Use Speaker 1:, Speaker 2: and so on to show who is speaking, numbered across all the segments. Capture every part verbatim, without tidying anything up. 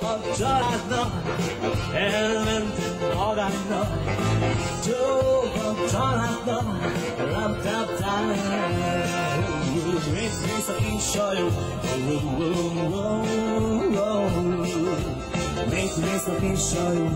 Speaker 1: a családnak, elmentem magánynak. Jó a családnak, rap-tap-tán, mész-mész a kis sajó, mész-mész a kis sajó.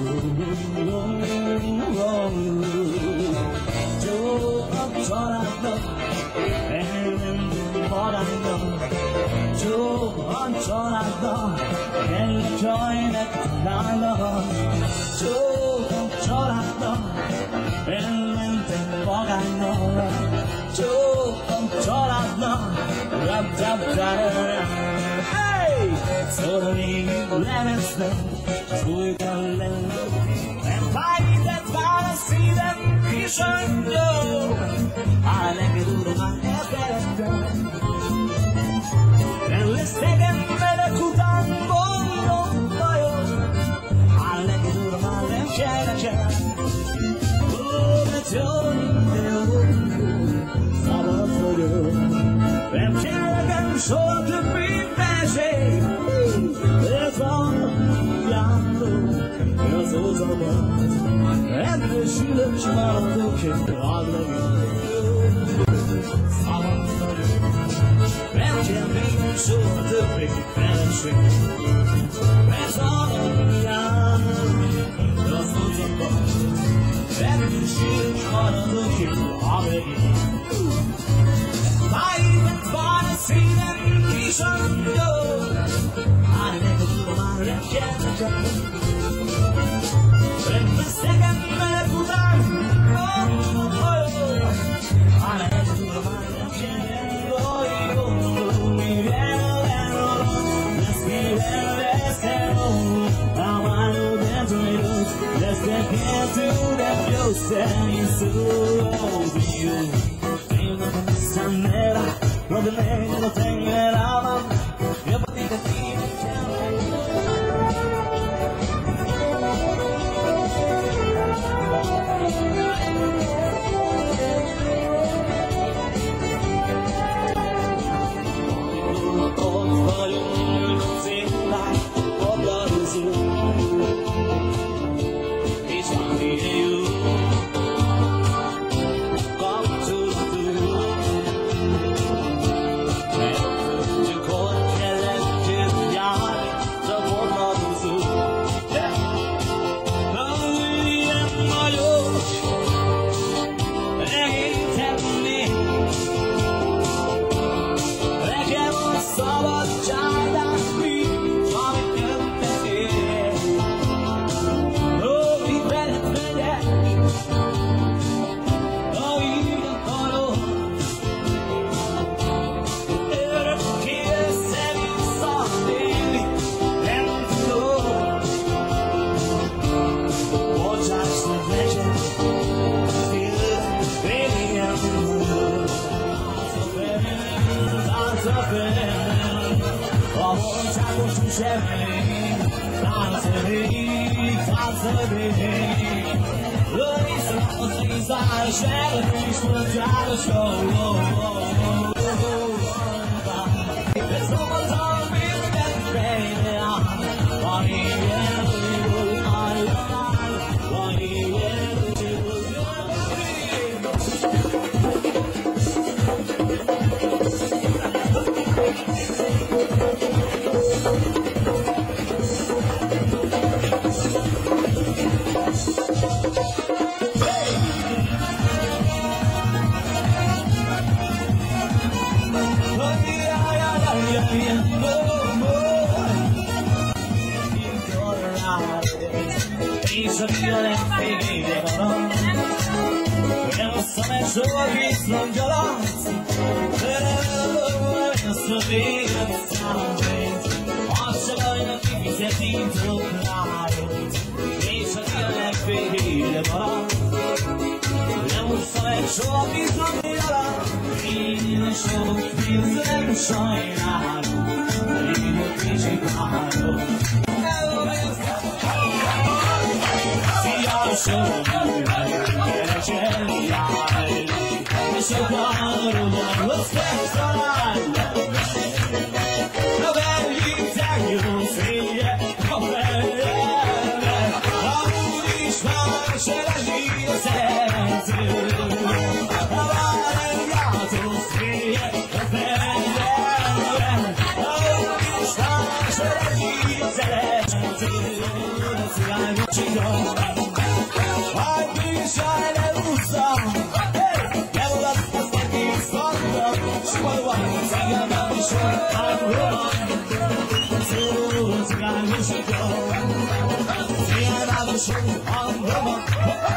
Speaker 1: Jó a családnak, elmentem magánynak. Jó a családnak, elcsajnek nálam. Jó a családnak, elmentem magánynak. Jó a családnak, rap-tap-tap. Hey! Szóval végig lemeztem, az új kellem. Nem fájített már a szívem, kis angyó. Áll neked úrom, már elfeledtem. Nem lesz tegem velek után boldog bajom. Áll neked úrom, már nem kell nekem. Ó, mert jó, de jó, szabad vagyok. Nem kell nekem soha többi verseny. Ez a járó, azóta van. Ebből sülök, s maradok, én add meg. Szabad vagyok. Nem kell még soha többé feleség. Ez a járó, azóta van. Ebből sülök, s maradok, én add meg. Fájtett van a szívem, kis angyó. Áll neked tudom, már nem kell nekem. Nem veszegem veled után, oh, oh, oh. Áll neked tudom, már nem kell nekem. Oh, oh, oh, Miguel, let's get out, let's get home. Now I know that we lose. Let's get into that close and it's so over you. Nera, no te me no te miraba, yo por ti te quiero.
Speaker 2: Nobody can tell you, say yeah.
Speaker 1: cigányosika. Hajt is jaj, ne húzzam, levolat az egész adta, s hol van a cigányom is, hol van, szó cigányosika. Cigányom is, hol van,